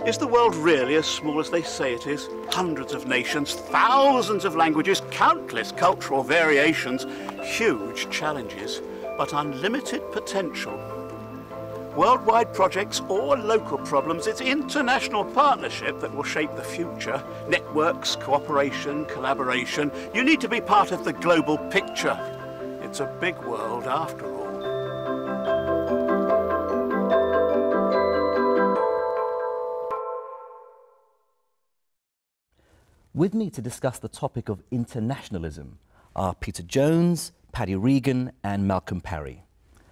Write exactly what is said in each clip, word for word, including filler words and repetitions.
Is the world really as small as they say it is? Hundreds of nations, thousands of languages, countless cultural variations, huge challenges, but unlimited potential. Worldwide projects or local problems, it's international partnership that will shape the future. Networks, cooperation, collaboration. You need to be part of the global picture. It's a big world after all. With me to discuss the topic of internationalism are Peter Jones, Paddy Reagan and Malcolm Parry.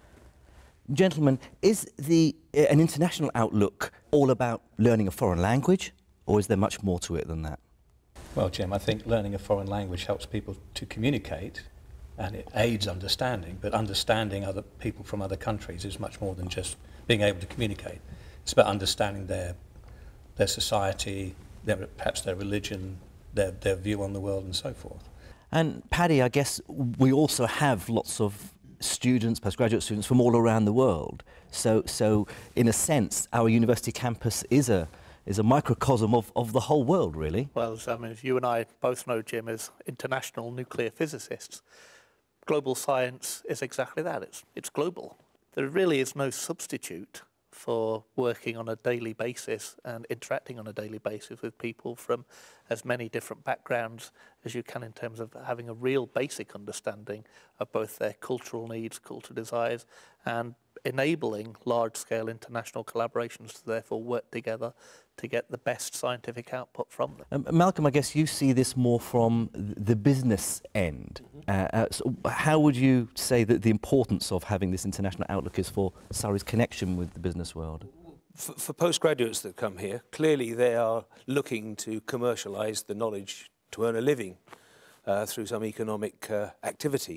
Gentlemen, is the, uh, an international outlook all about learning a foreign language, or is there much more to it than that? Well, Jim, I think learning a foreign language helps people to communicate and it aids understanding, but understanding other people from other countries is much more than just being able to communicate. It's about understanding their, their society, their, perhaps their religion, Their, their view on the world and so forth. And Paddy, I guess we also have lots of students, postgraduate students from all around the world. So, so in a sense, our university campus is a, is a microcosm of, of the whole world, really. Well, I mean, as you and I both know, Jim, as international nuclear physicists, global science is exactly that. It's, it's global. There really is no substitute for working on a daily basis and interacting on a daily basis with people from as many different backgrounds as you can in terms of having a real basic understanding of both their cultural needs, cultural desires, and enabling large-scale international collaborations to therefore work together to get the best scientific output from them. Um, Malcolm, I guess you see this more from the business end. Mm-hmm. uh, uh, so how would you say that the importance of having this international outlook is for Surrey's connection with the business world? For, for postgraduates that come here, clearly they are looking to commercialise the knowledge to earn a living uh, through some economic uh, activity.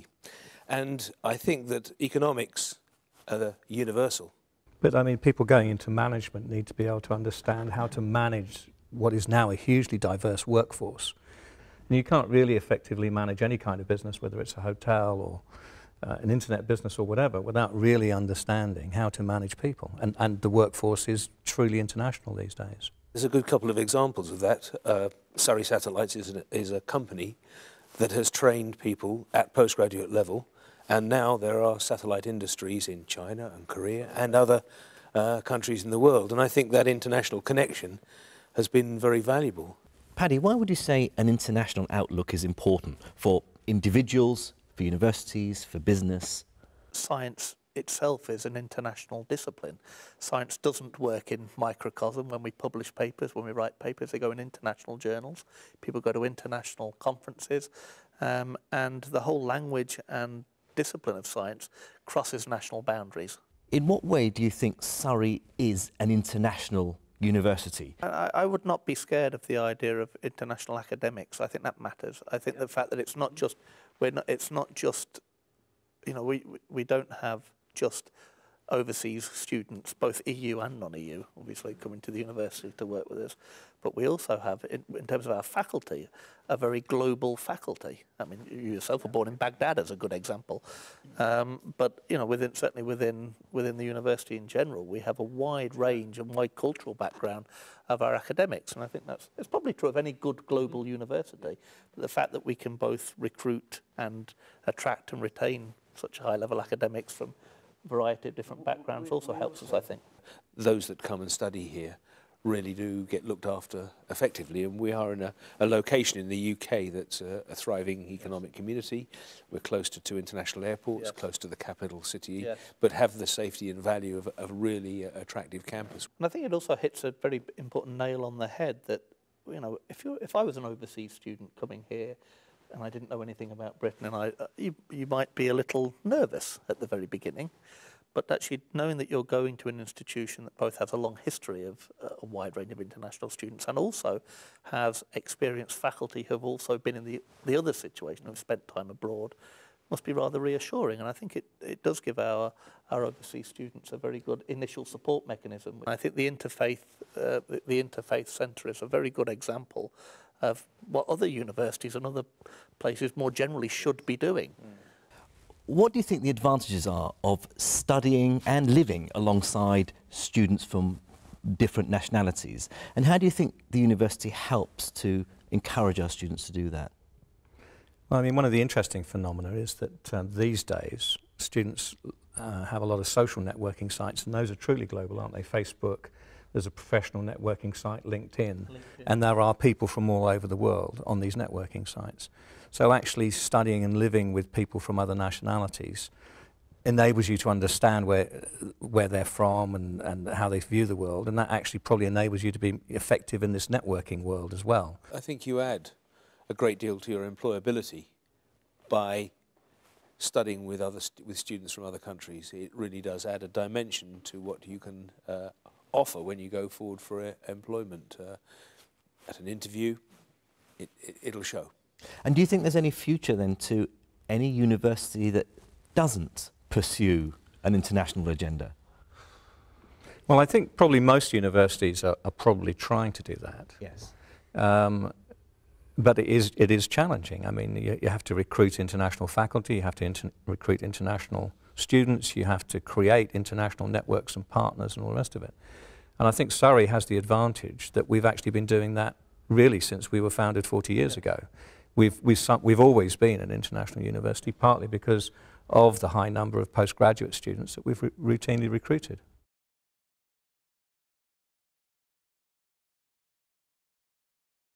And I think that economics are universal. But I mean, people going into management need to be able to understand how to manage what is now a hugely diverse workforce. And you can't really effectively manage any kind of business, whether it's a hotel or uh, an internet business or whatever, without really understanding how to manage people. And, and the workforce is truly international these days. There's a good couple of examples of that. Uh, Surrey Satellites is, an, is a company that has trained people at postgraduate level. And now there are satellite industries in China and Korea and other uh, countries in the world. And I think that international connection has been very valuable. Paddy, why would you say an international outlook is important for individuals, for universities, for business? Science itself is an international discipline. Science doesn't work in microcosm. When we publish papers, when we write papers, they go in international journals. People go to international conferences. Um, and the whole language and discipline of science crosses national boundaries. In what way do you think Surrey is an international university? I, I would not be scared of the idea of international academics. I think that matters. I think the fact that it's not just, we're not, it's not just, you know, we, we don't have just overseas students, both E U and non-E U, obviously coming to the university to work with us, but we also have, in, in terms of our faculty, a very global faculty. I mean, you yourself were born in Baghdad as a good example, um, but you know, within certainly within within the university in general, we have a wide range and wide cultural background of our academics, and I think that's it's probably true of any good global university. But the fact that we can both recruit and attract and retain such high-level academics from variety of different backgrounds also helps us, I think. Those that come and study here really do get looked after effectively, and we are in a, a location in the U K that's a, a thriving economic community. We're close to two international airports, yes. close to the capital city, yes. but have the safety and value of, of a really attractive campus. And I think it also hits a very important nail on the head that, you know, if you if I was an overseas student coming here and I didn't know anything about Britain, and I, uh, you, you might be a little nervous at the very beginning, but actually knowing that you're going to an institution that both has a long history of uh, a wide range of international students and also has experienced faculty who have also been in the, the other situation, who've spent time abroad, must be rather reassuring. And I think it, it does give our, our overseas students a very good initial support mechanism. I think the interfaith, uh, the, the Interfaith Centre is a very good example of what other universities and other places more generally should be doing. Mm. What do you think the advantages are of studying and living alongside students from different nationalities. And how do you think the university helps to encourage our students to do that? Well, I mean, one of the interesting phenomena is that um, these days students uh, have a lot of social networking sites, and those are truly global, aren't they? Facebook, there's a professional networking site, LinkedIn, LinkedIn, and there are people from all over the world on these networking sites. So actually studying and living with people from other nationalities enables you to understand where where they're from and, and how they view the world, and that actually probably enables you to be effective in this networking world as well. I think you add a great deal to your employability by studying with other st with students from other countries. It really does add a dimension to what you can uh, offer when you go forward for uh, employment. Uh, at an interview, it, it, it'll show. And do you think there's any future then to any university that doesn't pursue an international agenda? Well, I think probably most universities are, are probably trying to do that. Yes. Um, but it is, it is challenging. I mean, you, you have to recruit international faculty, you have to inter recruit international students, you have to create international networks and partners and all the rest of it. And I think Surrey has the advantage that we've actually been doing that really since we were founded forty years yes. ago. We've, we've, we've always been an international university, partly because of the high number of postgraduate students that we've routinely recruited.